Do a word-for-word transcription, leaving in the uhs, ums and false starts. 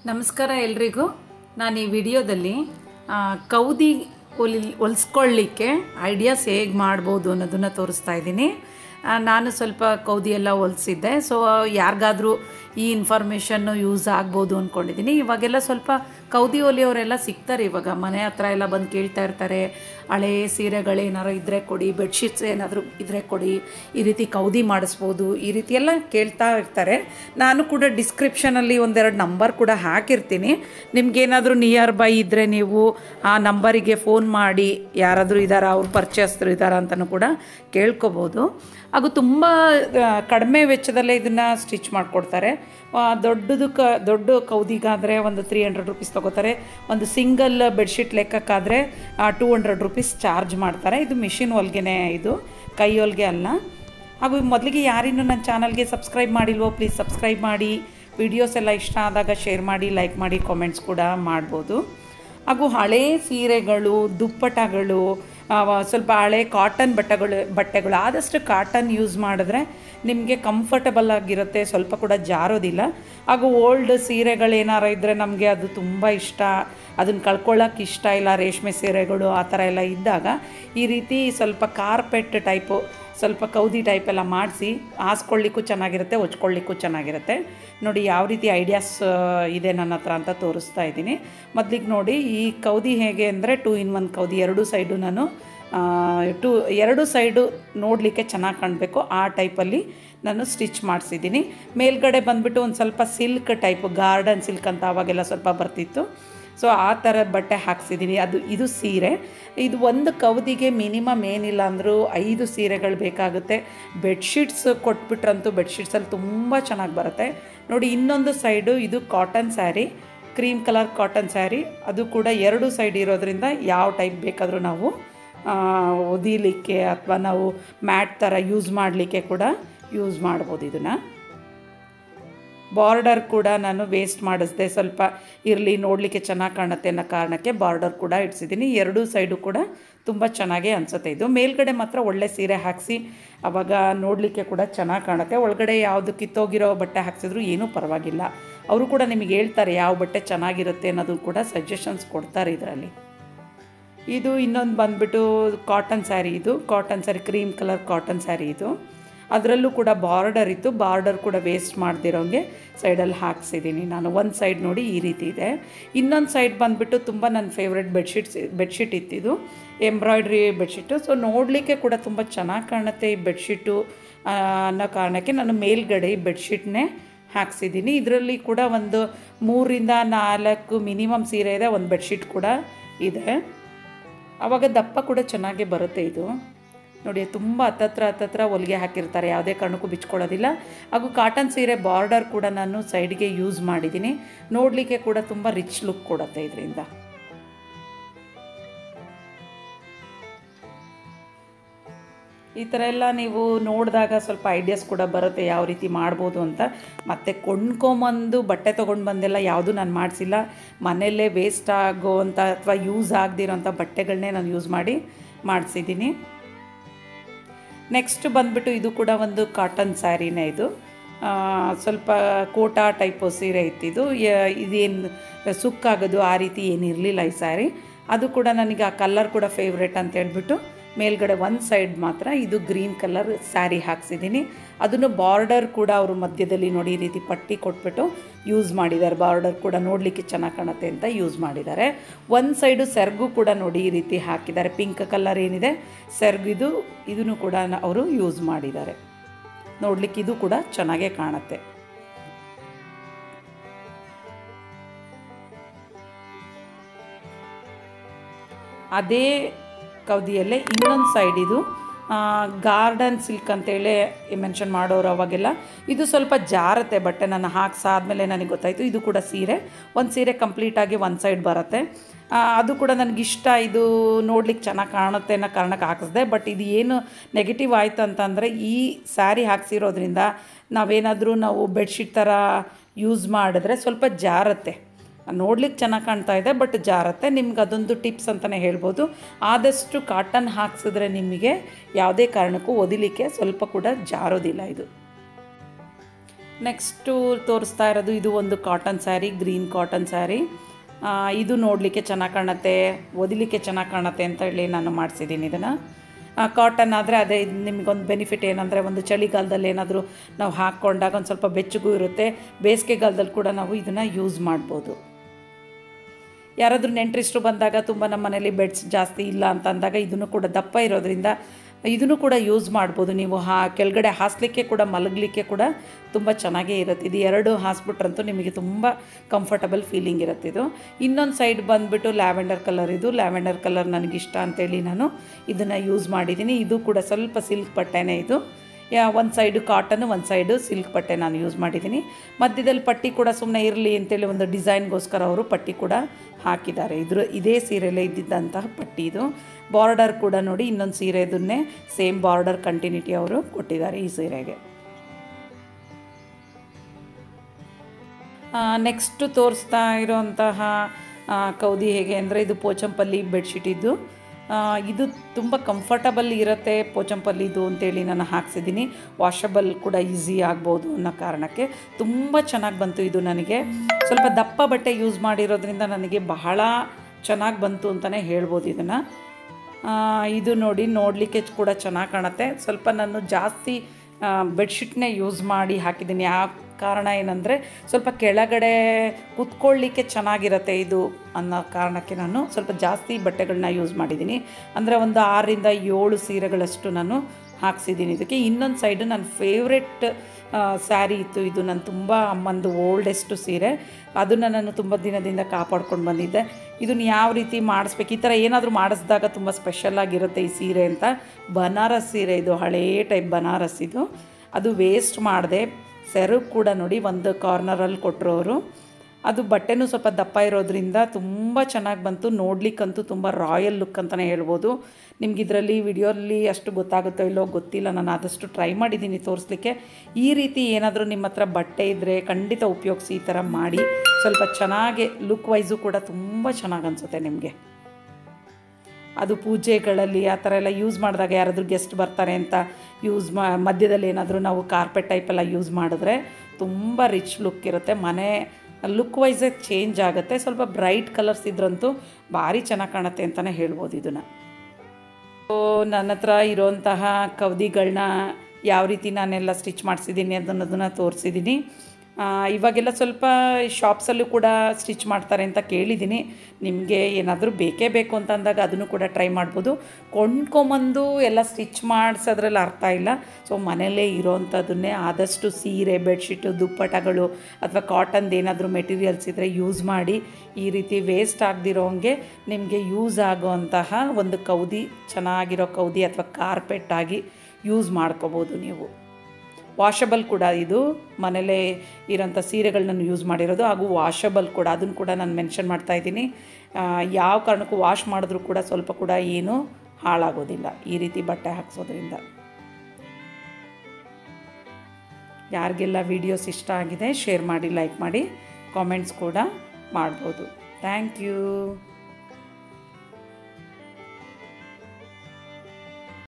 ನಮಸ್ಕಾರ ಎಲ್ರಿಗೂ. ನಾನು ಈ ವಿಡಿಯೋದಲ್ಲಿ ಕೌದಿ ಹೊಲಿ ಹೊಲಿಸ್ಕೊಳ್ಳಿಕ್ಕೆ ಐಡಿಯಾಸ್ ಹೇಗೆ ಮಾಡ್ಬೋದು ಅನ್ನೋದನ್ನು ತೋರಿಸ್ತಾ ಇದ್ದೀನಿ. ನಾನು ಸ್ವಲ್ಪ ಕೌದಿ ಎಲ್ಲ ಹೊಲಿಸಿದ್ದೆ, ಸೊ ಯಾರಿಗಾದರೂ ಈ ಇನ್ಫಾರ್ಮೇಷನ್ನು ಯೂಸ್ ಆಗ್ಬೋದು ಅಂದ್ಕೊಂಡಿದ್ದೀನಿ. ಇವಾಗೆಲ್ಲ ಸ್ವಲ್ಪ ಕೌದಿ ಹೊಲಿಯವರೆಲ್ಲ ಸಿಗ್ತಾರೆ, ಇವಾಗ ಮನೆ ಹತ್ರ ಎಲ್ಲ ಬಂದು ಕೇಳ್ತಾ ಇರ್ತಾರೆ. ಹಳೆ ಸೀರೆಗಳೇನಾರು ಇದ್ದರೆ ಕೊಡಿ, ಬೆಡ್ಶೀಟ್ಸ್ ಏನಾದರೂ ಇದ್ದರೆ ಕೊಡಿ, ಈ ರೀತಿ ಕೌದಿ ಮಾಡಿಸ್ಬೋದು, ಈ ರೀತಿ ಎಲ್ಲ ಕೇಳ್ತಾ ಇರ್ತಾರೆ. ನಾನು ಕೂಡ ಡಿಸ್ಕ್ರಿಪ್ಷನಲ್ಲಿ ಒಂದೆರಡು ನಂಬರ್ ಕೂಡ ಹಾಕಿರ್ತೀನಿ. ನಿಮಗೇನಾದರೂ ನಿಯರ್ ಬೈ ಇದ್ದರೆ ನೀವು ಆ ನಂಬರಿಗೆ ಫೋನ್ ಮಾಡಿ ಯಾರಾದರೂ ಇದ್ದಾರಾ, ಅವ್ರು ಪರಿಚಯಸ್ಥರು ಇದ್ದಾರಾ ಅಂತಲೂ ಕೂಡ ಕೇಳ್ಕೊಬೋದು. ಹಾಗೂ ತುಂಬ ಕಡಿಮೆ ವೆಚ್ಚದಲ್ಲೇ ಇದನ್ನು ಸ್ಟಿಚ್ ಮಾಡಿಕೊಡ್ತಾರೆ. ದೊಡ್ಡದು ಕ ದೊಡ್ಡ ಕೌದಿಗಾದರೆ ಒಂದು ತ್ರೀ ಹಂಡ್ರೆಡ್ ರುಪೀಸ್ ತೊಗೋತಾರೆ. ಒಂದು ಸಿಂಗಲ್ ಬೆಡ್ಶೀಟ್ ಲೆಕ್ಕಕ್ಕಾದರೆ ಟೂ ಹಂಡ್ರೆಡ್ ರುಪೀಸ್ ಚಾರ್ಜ್ ಮಾಡ್ತಾರೆ. ಇದು ಮಿಷಿನ್ ಹೊಲಿಗೆನೇ, ಇದು ಕೈ ಹೊಲಿಗೆ ಅಲ್ಲ. ಹಾಗೂ ಮೊದಲಿಗೆ ಯಾರಿನ್ನೂ ನನ್ನ ಚಾನಲ್ಗೆ ಸಬ್ಸ್ಕ್ರೈಬ್ ಮಾಡಿಲ್ವೋ ಪ್ಲೀಸ್ ಸಬ್ಸ್ಕ್ರೈಬ್ ಮಾಡಿ. ವಿಡಿಯೋಸ್ ಎಲ್ಲ ಇಷ್ಟ ಆದಾಗ ಶೇರ್ ಮಾಡಿ, ಲೈಕ್ ಮಾಡಿ, ಕಾಮೆಂಟ್ಸ್ ಕೂಡ ಮಾಡ್ಬೋದು. ಹಾಗೂ ಹಳೆ ಸೀರೆಗಳು, ದುಪ್ಪಟಗಳು, ಸ್ವಲ್ಪ ಹಳೆ ಕಾಟನ್ ಬಟ್ಟೆಗಳು ಬಟ್ಟೆಗಳು ಆದಷ್ಟು ಕಾಟನ್ ಯೂಸ್ ಮಾಡಿದ್ರೆ ನಿಮಗೆ ಕಂಫರ್ಟಬಲ್ ಆಗಿರುತ್ತೆ, ಸ್ವಲ್ಪ ಕೂಡ ಜಾರೋದಿಲ್ಲ. ಹಾಗೂ ಓಲ್ಡ್ ಸೀರೆಗಳೇನಾರು ಇದ್ದರೆ ನಮಗೆ ಅದು ತುಂಬ ಇಷ್ಟ, ಅದನ್ನು ಕಳ್ಕೊಳ್ಳೋಕೆ ಇಷ್ಟ ಇಲ್ಲ, ರೇಷ್ಮೆ ಸೀರೆಗಳು ಆ ಥರ ಎಲ್ಲ ಇದ್ದಾಗ ಈ ರೀತಿ ಸ್ವಲ್ಪ ಕಾರ್ಪೆಟ್ ಟೈಪು, ಸ್ವಲ್ಪ ಕೌದಿ ಟೈಪೆಲ್ಲ ಮಾಡಿಸಿ ಹಾಸ್ಕೊಳ್ಳಿಕ್ಕೂ ಚೆನ್ನಾಗಿರುತ್ತೆ, ಹೊಚ್ಕೊಳ್ಳಿಕ್ಕೂ ಚೆನ್ನಾಗಿರುತ್ತೆ. ನೋಡಿ ಯಾವ ರೀತಿ ಐಡಿಯಾಸ್ ಇದೆ ನನ್ನ ಹತ್ರ ಅಂತ ತೋರಿಸ್ತಾ ಇದ್ದೀನಿ. ಮೊದಲಿಗೆ ನೋಡಿ, ಈ ಕೌದಿ ಹೇಗೆ ಅಂದರೆ ಟೂ ಇನ್ ಒನ್ ಕೌದಿ, ಎರಡು ಸೈಡು ನಾನು ಟು ಎರಡು ಸೈಡು ನೋಡಲಿಕ್ಕೆ ಚೆನ್ನಾಗಿ ಕಾಣಬೇಕು ಆ ಟೈಪಲ್ಲಿ ನಾನು ಸ್ಟಿಚ್ ಮಾಡಿಸಿದ್ದೀನಿ. ಮೇಲ್ಗಡೆ ಬಂದುಬಿಟ್ಟು ಒಂದು ಸ್ವಲ್ಪ ಸಿಲ್ಕ್ ಟೈಪು, ಗಾರ್ಡನ್ ಸಿಲ್ಕ್ ಅಂತ ಆವಾಗೆಲ್ಲ ಸ್ವಲ್ಪ ಬರ್ತಿತ್ತು, ಸೊ ಆ ಥರ ಬಟ್ಟೆ ಹಾಕ್ಸಿದ್ದೀನಿ. ಅದು ಇದು ಸೀರೆ. ಇದು ಒಂದು ಕೌದಿಗೆ ಮಿನಿಮಮ್ ಏನಿಲ್ಲ ಅಂದರೂ ಐದು ಸೀರೆಗಳು ಬೇಕಾಗುತ್ತೆ. ಬೆಡ್ಶೀಟ್ಸ್ ಕೊಟ್ಬಿಟ್ರಂತೂ ಬೆಡ್ಶೀಟ್ಸಲ್ಲಿ ತುಂಬ ಚೆನ್ನಾಗಿ ಬರುತ್ತೆ. ನೋಡಿ ಇನ್ನೊಂದು ಸೈಡು ಇದು cotton sari, cream colour cotton sari. ಅದು ಕೂಡ ಎರಡು ಸೈಡ್ ಇರೋದ್ರಿಂದ ಯಾವ ಟೈಪ್ ಬೇಕಾದರೂ ನಾವು ಒದಿಲಿಕ್ಕೆ ಅಥವಾ ನಾವು ಮ್ಯಾಟ್ ಥರ ಯೂಸ್ ಮಾಡಲಿಕ್ಕೆ ಕೂಡ ಯೂಸ್ ಮಾಡ್ಬೋದು. ಇದನ್ನು ಬಾರ್ಡರ್ ಕೂಡ ನಾನು ವೇಸ್ಟ್ ಮಾಡಿಸ್ದೆ, ಸ್ವಲ್ಪ ಇರಲಿ ನೋಡಲಿಕ್ಕೆ ಚೆನ್ನಾಗಿ ಕಾಣುತ್ತೆ ಅನ್ನೋ ಕಾರಣಕ್ಕೆ ಬಾರ್ಡರ್ ಕೂಡ ಇಡ್ಸಿದ್ದೀನಿ. ಎರಡೂ ಸೈಡು ಕೂಡ ತುಂಬ ಚೆನ್ನಾಗೇ ಅನಿಸುತ್ತೆ. ಇದು ಮೇಲ್ಗಡೆ ಮಾತ್ರ ಒಳ್ಳೆ ಸೀರೆ ಹಾಕಿಸಿ ಆವಾಗ ನೋಡಲಿಕ್ಕೆ ಕೂಡ ಚೆನ್ನಾಗಿ ಕಾಣುತ್ತೆ. ಒಳಗಡೆ ಯಾವುದು ಕಿತ್ತೋಗಿರೋ ಬಟ್ಟೆ ಹಾಕ್ಸಿದ್ರು ಏನೂ ಪರವಾಗಿಲ್ಲ. ಅವರು ಕೂಡ ನಿಮಗೆ ಹೇಳ್ತಾರೆ ಯಾವ ಬಟ್ಟೆ ಚೆನ್ನಾಗಿರುತ್ತೆ ಅನ್ನೋದು ಕೂಡ ಸಜೆಷನ್ಸ್ ಕೊಡ್ತಾರೆ ಇದರಲ್ಲಿ. ಇದು ಇನ್ನೊಂದು ಬಂದುಬಿಟ್ಟು ಕಾಟನ್ ಸ್ಯಾರಿ, ಇದು cotton sari, cream colour cotton sari. ಇದು ಅದರಲ್ಲೂ ಕೂಡ ಬಾರ್ಡರ್ ಇತ್ತು, ಬಾರ್ಡರ್ ಕೂಡ ವೇಸ್ಟ್ ಮಾಡ್ದಿರೋಂಗೆ ಸೈಡಲ್ಲಿ ಹಾಕ್ಸಿದ್ದೀನಿ ನಾನು. ಒಂದು ಸೈಡ್ ನೋಡಿ ಈ ರೀತಿ ಇದೆ. ಇನ್ನೊಂದು ಸೈಡ್ ಬಂದುಬಿಟ್ಟು ತುಂಬ ನನ್ನ ಫೇವ್ರೆಟ್ ಬೆಡ್ಶೀಟ್ಸ್ ಬೆಡ್ಶೀಟ್ ಇತ್ತಿದು, ಎಂಬ್ರಾಯ್ಡ್ರಿ ಬೆಡ್ಶೀಟು. ಸೊ ನೋಡಲಿಕ್ಕೆ ಕೂಡ ತುಂಬ ಚೆನ್ನಾಗಿ ಕಾಣುತ್ತೆ ಈ ಬೆಡ್ಶೀಟು ಅನ್ನೋ ಕಾರಣಕ್ಕೆ ನಾನು ಮೇಲ್ಗಡೆ ಈ ಬೆಡ್ಶೀಟ್ನೇ ಹಾಕ್ಸಿದ್ದೀನಿ. ಇದರಲ್ಲಿ ಕೂಡ ಒಂದು ಮೂರಿಂದ ನಾಲ್ಕು ಮಿನಿಮಮ್ ಸೀರೆ ಇದೆ, ಒಂದು ಬೆಡ್ಶೀಟ್ ಕೂಡ ಇದೆ. ಆವಾಗ ದಪ್ಪ ಕೂಡ ಚೆನ್ನಾಗೇ ಬರುತ್ತೆ. ಇದು ನೋಡಿ ತುಂಬ ಹತ್ತತ್ರ ಹತ್ತತ್ರ ಹೊಲಿಗೆ ಹಾಕಿರ್ತಾರೆ, ಯಾವುದೇ ಕಾರಣಕ್ಕೂ ಬಿಚ್ಕೊಳ್ಳೋದಿಲ್ಲ. ಹಾಗೂ ಕಾಟನ್ ಸೀರೆ ಬಾರ್ಡರ್ ಕೂಡ ನಾನು ಸೈಡ್ಗೆ ಯೂಸ್ ಮಾಡಿದ್ದೀನಿ. ನೋಡಲಿಕ್ಕೆ ಕೂಡ ತುಂಬ ರಿಚ್ ಲುಕ್ ಕೊಡುತ್ತೆ ಇದರಿಂದ. ಈ ಥರ ಎಲ್ಲ ನೀವು ನೋಡಿದಾಗ ಸ್ವಲ್ಪ ಐಡಿಯಾಸ್ ಕೂಡ ಬರುತ್ತೆ ಯಾವ ರೀತಿ ಮಾಡ್ಬೋದು ಅಂತ. ಮತ್ತು ಕೊಂಡ್ಕೊಂಬಂದು ಬಟ್ಟೆ ತೊಗೊಂಡು ಬಂದೆಲ್ಲ ಯಾವುದೂ ನಾನು ಮಾಡಿಸಿಲ್ಲ. ಮನೆಯಲ್ಲೇ ವೇಸ್ಟ್ ಆಗೋ ಅಂಥ ಅಥವಾ ಯೂಸ್ ಆಗದಿರೋಂಥ ಬಟ್ಟೆಗಳನ್ನೇ ನಾನು ಯೂಸ್ ಮಾಡಿ ಮಾಡಿಸಿದ್ದೀನಿ. ನೆಕ್ಸ್ಟ್ ಬಂದುಬಿಟ್ಟು ಇದು ಕೂಡ ಒಂದು ಕಾಟನ್ ಸ್ಯಾರಿನೇ. ಇದು ಸ್ವಲ್ಪ ಕೋಟಾ ಟೈಪು ಸೀರೆ ಇತ್ತಿದು. ಇದೇನು ಸುಕ್ಕಾಗೋದು ಆ ರೀತಿ ಏನಿರಲಿಲ್ಲ ಈ ಸ್ಯಾರಿ. ಅದು ಕೂಡ ನನಗೆ ಆ ಕಲರ್ ಕೂಡ ಫೇವ್ರೇಟ್ ಅಂತ ಹೇಳ್ಬಿಟ್ಟು ಮೇಲ್ಗಡೆ ಒಂದು ಸೈಡ್ ಮಾತ್ರ ಇದು ಗ್ರೀನ್ ಕಲರ್ ಸ್ಯಾರಿ ಹಾಕ್ಸಿದ್ದೀನಿ. ಅದನ್ನು ಬಾರ್ಡರ್ ಕೂಡ ಅವರು ಮಧ್ಯದಲ್ಲಿ ನೋಡಿ ಈ ರೀತಿ ಪಟ್ಟಿ ಕೊಟ್ಬಿಟ್ಟು ಯೂಸ್ ಮಾಡಿದ್ದಾರೆ. ಬಾರ್ಡರ್ ಕೂಡ ನೋಡಲಿಕ್ಕೆ ಚೆನ್ನಾಗಿ ಕಾಣುತ್ತೆ ಅಂತ ಯೂಸ್ ಮಾಡಿದ್ದಾರೆ. ಒಂದು ಸೈಡು ಸೆರ್ಗು ಕೂಡ ನೋಡಿ ಈ ರೀತಿ ಹಾಕಿದ್ದಾರೆ. ಪಿಂಕ್ ಕಲರ್ ಏನಿದೆ ಸೆರ್ಗು, ಇದು ಇದನ್ನು ಕೂಡ ಅವರು ಯೂಸ್ ಮಾಡಿದ್ದಾರೆ. ನೋಡಲಿಕ್ಕೆ ಇದು ಕೂಡ ಚೆನ್ನಾಗೇ ಕಾಣುತ್ತೆ. ಅದೇ ಕೌದಿಯಲ್ಲೇ ಇನ್ನೊಂದು ಸೈಡ್ ಇದು ಗಾರ್ಡನ್ ಸಿಲ್ಕ್ ಅಂತೇಳಿ ಮೆನ್ಷನ್ ಮಾಡೋರು ಅವಾಗೆಲ್ಲ. ಇದು ಸ್ವಲ್ಪ ಜಾರತ್ತೆ ಬಟ್ಟೆ, ನಾನು ಹಾಕ್ಸಾದ್ಮೇಲೆ ನನಗೆ ಗೊತ್ತಾಯಿತು. ಇದು ಕೂಡ ಸೀರೆ, ಒಂದು ಸೀರೆ ಕಂಪ್ಲೀಟಾಗಿ ಒಂದು ಸೈಡ್ ಬರುತ್ತೆ. ಅದು ಕೂಡ ನನಗಿಷ್ಟ, ಇದು ನೋಡ್ಲಿಕ್ಕೆ ಚೆನ್ನಾಗಿ ಕಾಣುತ್ತೆ ಅನ್ನೋ ಕಾರಣಕ್ಕೆ ಹಾಕಿಸ್ದೆ. ಬಟ್ ಇದು ಏನು ನೆಗೆಟಿವ್ ಆಯಿತು ಅಂತಂದರೆ ಈ ಸ್ಯಾರಿ ಹಾಕ್ಸಿರೋದ್ರಿಂದ ನಾವೇನಾದರೂ ನಾವು ಬೆಡ್ಶೀಟ್ ಥರ ಯೂಸ್ ಮಾಡಿದ್ರೆ ಸ್ವಲ್ಪ ಜಾರತ್ತೆ. ನೋಡ್ಲಿಕ್ಕೆ ಚೆನ್ನಾಗಿ ಕಾಣ್ತಾ ಇದೆ ಬಟ್ ಜಾರತ್ತೆ. ನಿಮ್ಗೆ ಅದೊಂದು ಟಿಪ್ಸ್ ಅಂತಲೇ ಹೇಳ್ಬೋದು. ಆದಷ್ಟು ಕಾಟನ್ ಹಾಕ್ಸಿದ್ರೆ ನಿಮಗೆ ಯಾವುದೇ ಕಾರಣಕ್ಕೂ ಒದಿಲಿಕ್ಕೆ ಸ್ವಲ್ಪ ಕೂಡ ಜಾರೋದಿಲ್ಲ ಇದು. ನೆಕ್ಸ್ಟು ತೋರಿಸ್ತಾ ಇರೋದು ಇದು ಒಂದು cotton sari, green cotton sari. ಇದು ನೋಡಲಿಕ್ಕೆ ಚೆನ್ನಾಗಿ ಕಾಣುತ್ತೆ, ಓದಲಿಕ್ಕೆ ಚೆನ್ನಾಗಿ ಕಾಣುತ್ತೆ ಅಂತ ಹೇಳಿ ನಾನು ಮಾಡಿಸಿದ್ದೀನಿ ಇದನ್ನು. ಕಾಟನ್ ಆದರೆ ಅದೇ ನಿಮಗೊಂದು ಬೆನಿಫಿಟ್ ಏನಂದರೆ, ಒಂದು ಚಳಿಗಾಲದಲ್ಲಿ ಏನಾದರೂ ನಾವು ಹಾಕ್ಕೊಂಡಾಗ ಒಂದು ಸ್ವಲ್ಪ ಬೆಚ್ಚಗೂ ಇರುತ್ತೆ, ಬೇಸಿಗೆಗಾಲದಲ್ಲಿ ಕೂಡ ನಾವು ಇದನ್ನು ಯೂಸ್ ಮಾಡ್ಬೋದು. ಯಾರಾದರೂ ನೆಂಟರಿಷ್ಟು ಬಂದಾಗ ತುಂಬ ನಮ್ಮ ಮನೇಲಿ ಬೆಡ್ಸ್ ಜಾಸ್ತಿ ಇಲ್ಲ ಅಂತ ಅಂದಾಗ ಇದನ್ನು ಕೂಡ ದಪ್ಪ ಇರೋದ್ರಿಂದ ಇದನ್ನು ಕೂಡ ಯೂಸ್ ಮಾಡ್ಬೋದು ನೀವು. ಹಾ ಕೆಳಗಡೆ ಹಾಸಲಿಕ್ಕೆ ಕೂಡ ಮಲಗಲಿಕ್ಕೆ ಕೂಡ ತುಂಬ ಚೆನ್ನಾಗೇ ಇರುತ್ತೆ. ಇದು ಎರಡು ಹಾಸ್ಬಿಟ್ರಂತೂ ನಿಮಗೆ ತುಂಬ ಕಂಫರ್ಟಬಲ್ ಫೀಲಿಂಗ್ ಇರುತ್ತೆ. ಇದು ಇನ್ನೊಂದು ಸೈಡ್ ಬಂದುಬಿಟ್ಟು ಲ್ಯಾವೆಂಡರ್ ಕಲರ್. ಇದು ಲ್ಯಾವೆಂಡರ್ ಕಲರ್ ನನಗಿಷ್ಟ ಅಂತೇಳಿ ನಾನು ಇದನ್ನು ಯೂಸ್ ಮಾಡಿದ್ದೀನಿ. ಇದು ಕೂಡ ಸ್ವಲ್ಪ ಸಿಲ್ಕ್ ಬಟ್ಟೆನೇ. ಇದು ಯಾ ಒಂದು ಸೈಡು ಕಾಟನ್, ಒಂದು ಸೈಡು ಸಿಲ್ಕ್ ಬಟ್ಟೆ ನಾನು ಯೂಸ್ ಮಾಡಿದ್ದೀನಿ. ಮಧ್ಯದಲ್ಲಿ ಪಟ್ಟಿ ಕೂಡ ಸುಮ್ಮನೆ ಇರಲಿ ಅಂತೇಳಿ ಒಂದು ಡಿಸೈನ್ಗೋಸ್ಕರ ಅವರು ಪಟ್ಟಿ ಕೂಡ ಹಾಕಿದ್ದಾರೆ. ಇದ್ರ ಇದೇ ಸೀರೆಯಲ್ಲೇ ಇದ್ದಿದ್ದಂತಹ ಪಟ್ಟಿ ಇದು. ಬಾರ್ಡರ್ ಕೂಡ ನೋಡಿ ಇನ್ನೊಂದು ಸೀರೆದನ್ನೇ ಸೇಮ್ ಬಾರ್ಡರ್ ಕಂಟಿನ್ಯೂಟಿ ಅವರು ಕೊಟ್ಟಿದ್ದಾರೆ ಈ ಸೀರೆಗೆ. ನೆಕ್ಸ್ಟು ತೋರಿಸ್ತಾ ಇರೋಂತಹ ಕೌದಿ ಹೇಗೆ ಅಂದರೆ, ಇದು ಪೋಚಂಪಲ್ಲಿ ಬೆಡ್ಶೀಟ್. ಇದ್ದು ಇದು ತುಂಬ ಕಂಫರ್ಟಬಲ್ ಇರುತ್ತೆ ಪೋಚಂಪಲ್ಲಿದು ಅಂತೇಳಿ ನಾನು ಹಾಕ್ಸಿದ್ದೀನಿ. ವಾಷಬಲ್ ಕೂಡ ಈಸಿ ಆಗ್ಬೋದು ಅನ್ನೋ ಕಾರಣಕ್ಕೆ ತುಂಬ ಚೆನ್ನಾಗಿ ಬಂತು ಇದು. ನನಗೆ ಸ್ವಲ್ಪ ದಪ್ಪ ಬಟ್ಟೆ ಯೂಸ್ ಮಾಡಿರೋದ್ರಿಂದ ನನಗೆ ಬಹಳ ಚೆನ್ನಾಗಿ ಬಂತು ಅಂತಲೇ ಹೇಳ್ಬೋದು ಇದನ್ನು. ಇದು ನೋಡಿ ನೋಡಲಿಕ್ಕೆ ಕೂಡ ಚೆನ್ನಾಗಿ ಕಾಣುತ್ತೆ. ಸ್ವಲ್ಪ ನಾನು ಜಾಸ್ತಿ ಬೆಡ್ಶೀಟ್ನೇ ಯೂಸ್ ಮಾಡಿ ಹಾಕಿದ್ದೀನಿ. ಆ ಕಾರಣ ಏನಂದರೆ ಸ್ವಲ್ಪ ಕೆಳಗಡೆ ಕೂತ್ಕೊಳ್ಳಿಕ್ಕೆ ಚೆನ್ನಾಗಿರುತ್ತೆ ಇದು ಅನ್ನೋ ಕಾರಣಕ್ಕೆ ನಾನು ಸ್ವಲ್ಪ ಜಾಸ್ತಿ ಬಟ್ಟೆಗಳನ್ನ ಯೂಸ್ ಮಾಡಿದ್ದೀನಿ. ಅಂದರೆ ಒಂದು ಆರರಿಂದ ಏಳು ಸೀರೆಗಳಷ್ಟು ನಾನು ಹಾಕ್ಸಿದ್ದೀನಿ ಇದಕ್ಕೆ. ಇನ್ನೊಂದು ಸೈಡು ನನ್ನ ಫೇವ್ರೆಟ್ ಸ್ಯಾರಿ ಇತ್ತು. ಇದು ನಾನು ತುಂಬ ಅಮ್ಮಂದು ಓಲ್ಡೆಸ್ಟ್ ಸೀರೆ, ಅದನ್ನು ನಾನು ತುಂಬ ದಿನದಿಂದ ಕಾಪಾಡ್ಕೊಂಡು ಬಂದಿದ್ದೆ. ಇದನ್ನು ಯಾವ ರೀತಿ ಮಾಡಿಸ್ಬೇಕು, ಈ ಥರ ಏನಾದರೂ ಮಾಡಿಸಿದಾಗ ತುಂಬ ಸ್ಪೆಷಲಾಗಿರುತ್ತೆ ಈ ಸೀರೆ ಅಂತ. ಬನಾರಸ್ ಸೀರೆ ಇದು, ಹಳೇ ಟೈಪ್ ಬನಾರಸ್ ಇದು. ಅದು ವೇಸ್ಟ್ ಮಾಡಿದೆ. ಸೆರಗು ಕೂಡ ನೋಡಿ ಒಂದು ಕಾರ್ನರಲ್ಲಿ ಕೊಟ್ಟರು ಅವರು. ಅದು ಬಟ್ಟೆನೂ ಸ್ವಲ್ಪ ದಪ್ಪ ಇರೋದ್ರಿಂದ ತುಂಬ ಚೆನ್ನಾಗಿ ಬಂತು. ನೋಡ್ಲಿಕ್ಕಂತೂ ತುಂಬ ರಾಯಲ್ ಲುಕ್ ಅಂತಲೇ ಹೇಳ್ಬೋದು. ನಿಮ್ಗೆ ಇದರಲ್ಲಿ ವಿಡಿಯೋಲ್ಲಿ ಅಷ್ಟು ಗೊತ್ತಾಗುತ್ತೋ ಇಲ್ಲೋ ಗೊತ್ತಿಲ್ಲ, ನಾನು ಆದಷ್ಟು ಟ್ರೈ ಮಾಡಿದ್ದೀನಿ ತೋರಿಸ್ಲಿಕ್ಕೆ. ಈ ರೀತಿ ಏನಾದರೂ ನಿಮ್ಮ ಹತ್ರ ಬಟ್ಟೆ ಇದ್ದರೆ ಖಂಡಿತ ಉಪಯೋಗಿಸಿ, ಈ ಥರ ಮಾಡಿ. ಸ್ವಲ್ಪ ಚೆನ್ನಾಗಿ ಲುಕ್ ವೈಸು ಕೂಡ ತುಂಬ ಚೆನ್ನಾಗಿ ಅನಿಸುತ್ತೆ ನಿಮಗೆ. ಅದು ಪೂಜೆಗಳಲ್ಲಿ ಆ ಥರ ಎಲ್ಲ ಯೂಸ್ ಮಾಡಿದಾಗ, ಯಾರಾದರೂ ಗೆಸ್ಟ್ ಬರ್ತಾರೆ ಅಂತ ಯೂಸ್ ಮಾ ಮಧ್ಯದಲ್ಲಿ ಏನಾದರೂ ನಾವು ಕಾರ್ಪೆಟ್ ಟೈಪೆಲ್ಲ ಯೂಸ್ ಮಾಡಿದ್ರೆ ತುಂಬ ರಿಚ್ ಲುಕ್ ಇರುತ್ತೆ. ಮನೆ ಲುಕ್ ವೈಸೇ ಚೇಂಜ್ ಆಗುತ್ತೆ. ಸ್ವಲ್ಪ ಬ್ರೈಟ್ ಕಲರ್ಸ್ ಇದ್ರಂತೂ ಭಾರಿ ಚೆನ್ನಾಗಿ ಕಾಣುತ್ತೆ ಅಂತಲೇ ಹೇಳ್ಬೋದು ಇದನ್ನು. ಸೊ ನನ್ನ ಹತ್ರ ಇರೋಂತಹ ಕವದಿಗಳನ್ನ ಯಾವ ರೀತಿ ನಾನೆಲ್ಲ ಸ್ಟಿಚ್ ಮಾಡಿಸಿದ್ದೀನಿ ಅದನ್ನೋದನ್ನು ತೋರಿಸಿದ್ದೀನಿ. ಇವಾಗೆಲ್ಲ ಸ್ವಲ್ಪ ಶಾಪ್ಸಲ್ಲೂ ಕೂಡ ಸ್ಟಿಚ್ ಮಾಡ್ತಾರೆ ಅಂತ ಕೇಳಿದ್ದೀನಿ. ನಿಮಗೆ ಏನಾದರೂ ಬೇಕೇ ಬೇಕು ಅಂತ ಅಂದಾಗ ಅದನ್ನು ಕೂಡ ಟ್ರೈ ಮಾಡ್ಬೋದು. ಕೊಂಡ್ಕೊಂಬಂದು ಎಲ್ಲ ಸ್ಟಿಚ್ ಮಾಡಿಸೋದ್ರಲ್ಲಿ ಅರ್ಥ ಇಲ್ಲ. ಸೊ ಮನೆಯಲ್ಲೇ ಇರೋವಂಥದ್ದನ್ನೇ ಆದಷ್ಟು ಸೀರೆ, ಬೆಡ್ಶೀಟು, ದುಪ್ಪಟಗಳು ಅಥವಾ ಕಾಟನ್ದು ಏನಾದರೂ ಮೆಟೀರಿಯಲ್ಸ್ ಇದ್ದರೆ ಯೂಸ್ ಮಾಡಿ. ಈ ರೀತಿ ವೇಸ್ಟ್ ಆಗದಿರೋಂಗೆ ನಿಮಗೆ ಯೂಸ್ ಆಗೋವಂತಹ ಒಂದು ಕೌದಿ, ಚೆನ್ನಾಗಿರೋ ಕೌದಿ ಅಥವಾ ಕಾರ್ಪೆಟ್ಟಾಗಿ ಯೂಸ್ ಮಾಡ್ಕೋಬೋದು ನೀವು. ವಾಷಬಲ್ ಕೂಡ ಇದು, ಮನೇಲೇ ಇರೋಂಥ ಸೀರೆಗಳನ್ನ ಯೂಸ್ ಮಾಡಿರೋದು, ಹಾಗೂ ವಾಷಬಲ್ ಕೂಡ. ಅದನ್ನು ಕೂಡ ನಾನು ಮೆನ್ಷನ್ ಮಾಡ್ತಾಯಿದ್ದೀನಿ. ಯಾವ ಕಾರಣಕ್ಕೂ ವಾಶ್ ಮಾಡಿದ್ರೂ ಕೂಡ ಸ್ವಲ್ಪ ಕೂಡ ಏನೂ ಹಾಳಾಗೋದಿಲ್ಲ ಈ ರೀತಿ ಬಟ್ಟೆ ಹಾಕ್ಸೋದ್ರಿಂದ. ಯಾರಿಗೆಲ್ಲ ವೀಡಿಯೋಸ್ ಇಷ್ಟ ಆಗಿದೆ ಶೇರ್ ಮಾಡಿ, ಲೈಕ್ ಮಾಡಿ, ಕಾಮೆಂಟ್ಸ್ ಕೂಡ ಮಾಡ್ಬೋದು. Thank you.